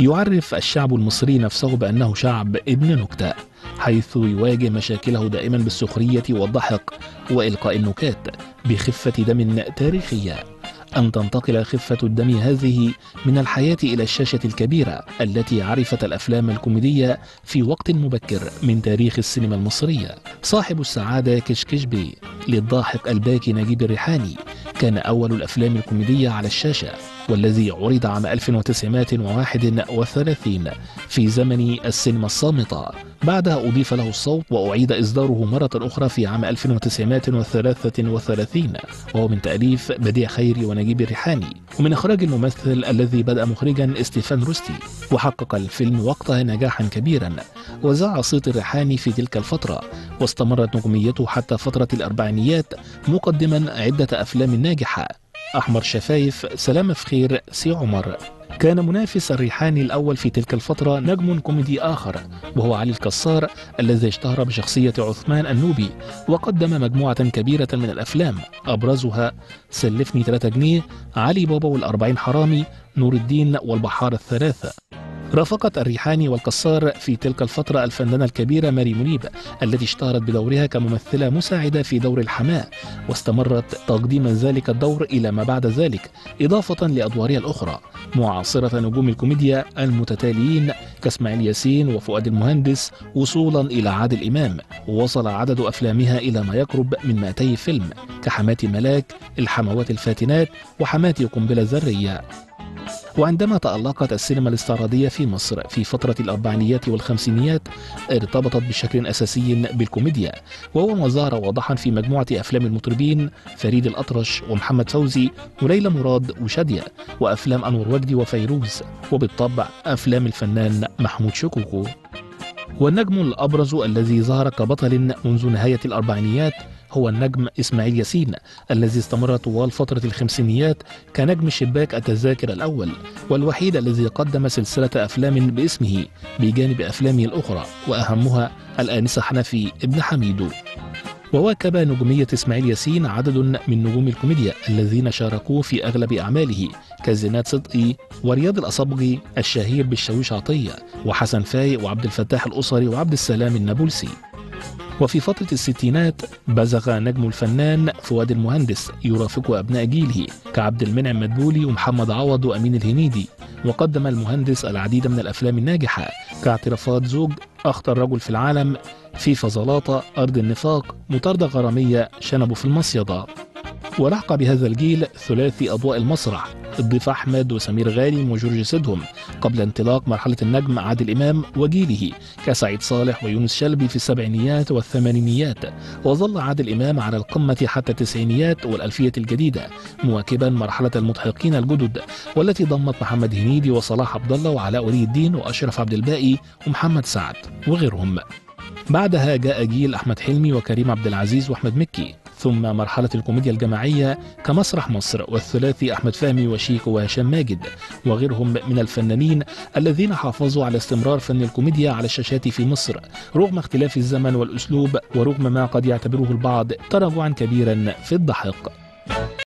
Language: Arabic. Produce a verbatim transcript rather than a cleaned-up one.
يعرف الشعب المصري نفسه بأنه شعب ابن نكتة، حيث يواجه مشاكله دائما بالسخرية والضحك وإلقاء النكات بخفة دم تاريخية. أن تنتقل خفة الدم هذه من الحياة إلى الشاشة الكبيرة التي عرفت الأفلام الكوميدية في وقت مبكر من تاريخ السينما المصرية. صاحب السعادة كشكش بي للضاحك الباكي نجيب الريحاني كان أول الأفلام الكوميدية على الشاشة، والذي عرض عام ألف وتسعمائة وواحد وثلاثين في زمن السينما الصامتة. بعدها أضيف له الصوت وأعيد إصداره مرة أخرى في عام ألف وتسعمائة وثلاثة وثلاثين، وهو من تأليف بديع خيري ونجيب الريحاني، ومن إخراج الممثل الذي بدأ مخرجا ستيفان روستي. وحقق الفيلم وقتها نجاحا كبيرا، وزع صيت الريحاني في تلك الفترة، واستمرت نجوميته حتى فترة الأربعينيات مقدما عدة أفلام ناجحة: أحمر شفايف، سلام في خير، سي عمر. كان منافس الريحاني الأول في تلك الفترة نجم كوميدي آخر، وهو علي الكسار الذي اشتهر بشخصية عثمان النوبي، وقدم مجموعة كبيرة من الأفلام أبرزها سلفني ثلاثة جنيه، علي بابا والأربعين حرامي، نور الدين والبحار الثلاثة. رافقت الريحاني والكسار في تلك الفترة الفنانة الكبيرة ماري منيب التي اشتهرت بدورها كممثلة مساعدة في دور الحماة، واستمرت تقديما ذلك الدور إلى ما بعد ذلك، إضافة لأدوارها الأخرى، معاصرة نجوم الكوميديا المتتاليين كاسماعيل ياسين وفؤاد المهندس وصولا إلى عادل إمام. ووصل عدد أفلامها إلى ما يقرب من مئتي فيلم كحماتي ملاك، الحموات الفاتنات، وحماتي قنبلة ذرية. وعندما تألقت السينما الاستعراضية في مصر في فترة الأربعينيات والخمسينيات ارتبطت بشكل أساسي بالكوميديا، وهو ما ظهر واضحا في مجموعة أفلام المطربين فريد الأطرش ومحمد فوزي وليلى مراد وشادية، وأفلام أنور وجدي وفيروز، وبالطبع أفلام الفنان محمود شكوكو. والنجم الأبرز الذي ظهر كبطل منذ نهاية الأربعينيات هو النجم إسماعيل ياسين الذي استمر طوال فترة الخمسينيات كنجم شباك التذاكر الأول، والوحيد الذي قدم سلسلة أفلام باسمه بجانب أفلامه الأخرى، وأهمها الآنسة حنفي ابن حميدو. وواكب نجومية إسماعيل ياسين عدد من نجوم الكوميديا الذين شاركوا في أغلب أعماله كزينات صدقي ورياض الأصبغي الشهير بالشاويش عطية، وحسن فايق وعبد الفتاح الأسري وعبد السلام النابلسي. وفي فترة الستينات بزغ نجم الفنان فؤاد المهندس يرافق أبناء جيله كعبد المنعم مدبولي ومحمد عوض وأمين الهنيدي، وقدم المهندس العديد من الأفلام الناجحة كاعترافات زوج، أخطر رجل في العالم، في فزلاطة، أرض النفاق، مطاردة غرامية، شنبه في المصيدة. ولحق بهذا الجيل ثلاثي أضواء المسرح الضيف أحمد وسمير غانم وجورج سيدهم، قبل انطلاق مرحلة النجم عادل إمام وجيله كسعيد صالح ويونس شلبي في السبعينيات والثمانينيات. وظل عادل إمام على القمة حتى التسعينيات والألفية الجديدة، مواكبا مرحلة المضحكين الجدد والتي ضمت محمد هنيدي وصلاح عبد الله وعلاء ولي الدين وأشرف عبد الباقي ومحمد سعد وغيرهم. بعدها جاء جيل أحمد حلمي وكريم عبد العزيز وأحمد مكي، ثم مرحلة الكوميديا الجماعية كمسرح مصر والثلاثي أحمد فهمي وشيكو وهشام ماجد وغيرهم من الفنانين الذين حافظوا على استمرار فن الكوميديا على الشاشات في مصر رغم اختلاف الزمن والأسلوب، ورغم ما قد يعتبره البعض تراجعا كبيرا في الضحك.